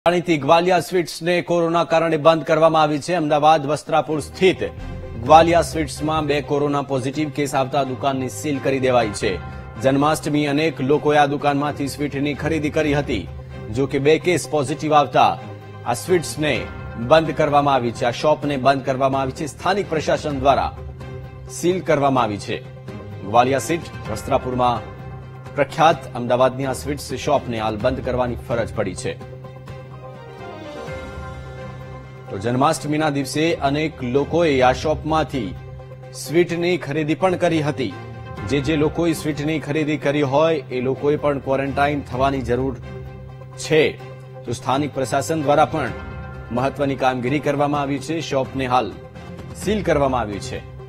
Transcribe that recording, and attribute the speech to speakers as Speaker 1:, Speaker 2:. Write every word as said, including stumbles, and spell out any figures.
Speaker 1: જાણીતી ગ્વાલિયા સ્વીટ્સને કોરોના કારણે બંધ કરવામાં આવી છે। અમદાવાદ વસ્ત્રાપુર સ્થિત ગ્વાલિયા સ્વીટ્સમાં બે કોરોના પોઝિટિવ કેસ આવતા દુકાનને સીલ કરી દેવાઈ છે। જન્માષ્ટમી અનેક લોકોએ આ દુકાનમાંથી સ્વીટની ખરીદી કરી હતી। જો કે બે કેસ પોઝિટિવ આવતા આ સ્વીટ્સને બંધ કરવામાં આવી છે। આ શોપને બંધ કરવામાં આવી છે। સ્થાનિક પ્રશાસન દ્વારા સીલ કરવામાં આવી છે। ગ્વાલિયા સ્વીટ વસ્ત્રાપુરમાં પ્રખ્યાત અમદાવાદની આ સ્વીટ્સ શોપને હાલ બંધ કરવાની ફરજ પડી છે। તો જન્માષ્ટમીના દિવસે અનેક લોકોએ આ શોપમાંથી સ્વીટની ખરીદી પણ કરી હતી। જે જે લોકોએ સ્વીટની ખરીદી કરી હોય એ લોકોએ પણ ક્વોરન્ટાઇન થવાની જરૂર છે। તો સ્થાનિક પ્રશાસન દ્વારા પણ મહત્વની કામગીરી કરવામાં આવી છે। શોપને હાલ સીલ કરવામાં આવ્યું છે।